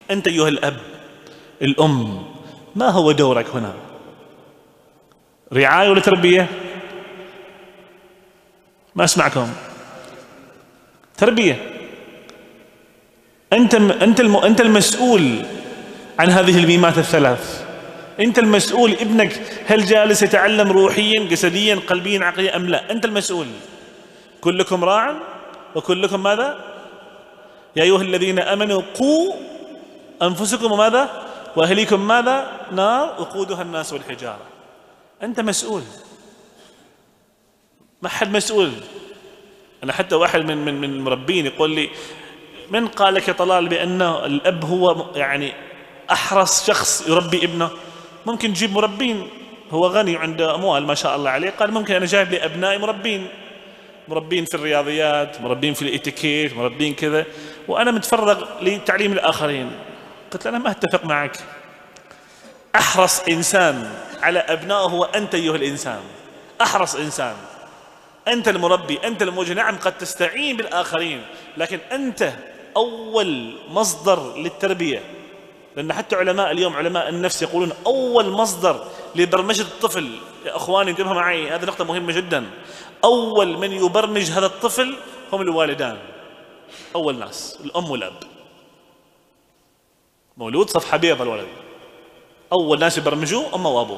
أنت أيها الأب الأم، ما هو دورك هنا؟ رعاية ولا تربية؟ ما أسمعكم. تربية. أنت المسؤول عن هذه الميمات الثلاث. أنت المسؤول. ابنك هل جالس يتعلم روحيا جسديا قلبيا عقليا أم لا؟ أنت المسؤول. كلكم راع وكلكم ماذا؟ يا أيها الذين آمنوا قوا أنفسكم وماذا؟ وأهليكم ماذا؟ نار وقودها الناس والحجارة. أنت مسؤول، ما حد مسؤول. أنا حتى واحد من المربين يقول لي: من قال لك يا طلال بأنه الأب هو يعني أحرص شخص يربي ابنه؟ ممكن تجيب مربين، هو غني وعنده أموال ما شاء الله عليه، قال ممكن أنا جايب لي أبنائي مربين في الرياضيات، مربين في الاتيكيت، مربين كذا، وأنا متفرغ لتعليم الآخرين. قلت له أنا ما أتفق معك. أحرص إنسان على أبنائه هو أنت أيها الإنسان. أحرص إنسان، أنت المربي، أنت الموجه. نعم قد تستعين بالآخرين، لكن أنت أول مصدر للتربية. لأن حتى علماء اليوم، علماء النفس، يقولون أول مصدر لبرمجة الطفل، يا أخواني انتبهوا معي، هذه نقطة مهمة جدا. أول من يبرمج هذا الطفل هم الوالدان. أول ناس الأم والأب. مولود صفحة بيضاء الولد، أول ناس يبرمجوه أمه وأبوه.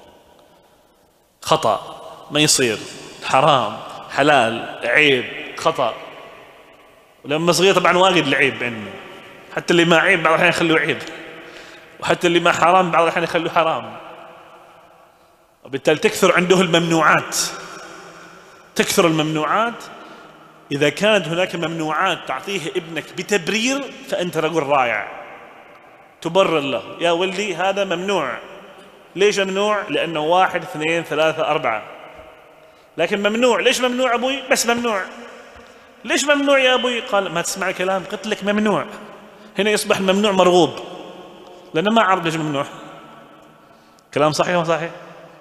خطأ، ما يصير، حرام، حلال، عيب، خطأ. ولما صغير طبعا واجد العيب عنه، حتى اللي ما عيب بعض الأحيان يخلوه عيب، وحتى اللي ما حرام بعض الأحيان يخلوه حرام. وبالتالي تكثر عنده الممنوعات، تكثر الممنوعات. إذا كانت هناك ممنوعات تعطيه ابنك بتبرير فأنت رجل رائع، تبرر له: يا ولدي هذا ممنوع. ليش ممنوع؟ لأنه 1 2 3 4. لكن ممنوع. ليش ممنوع أبوي؟ بس ممنوع. ليش ممنوع يا أبوي؟ قال ما تسمع كلام، قلت لك ممنوع. هنا يصبح الممنوع مرغوب، لأنه ما عرف ليش ممنوع. كلام صحيح ولا صحيح؟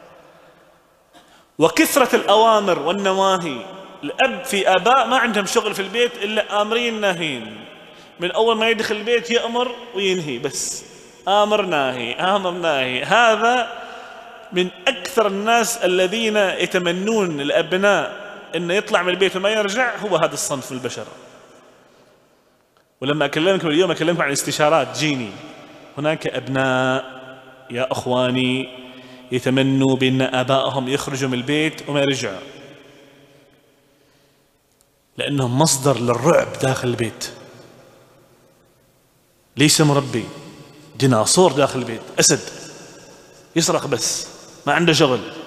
وكثرة الأوامر والنواهي. الأب في آباء ما عندهم شغل في البيت إلا آمرين ناهين. من أول ما يدخل البيت يأمر وينهي، بس آمر ناهي آمر ناهي. هذا من أكثر الناس الذين يتمنون الأبناء أن يطلع من البيت وما يرجع، هو هذا الصنف من البشر. ولما أكلمكم اليوم أكلمكم عن الاستشارات، جيني هناك أبناء يا أخواني يتمنوا بأن آبائهم يخرجوا من البيت وما يرجعوا، لأنهم مصدر للرعب داخل البيت. ليس مربي، ديناصور داخل البيت، أسد يسرق بس ما عنده شغل.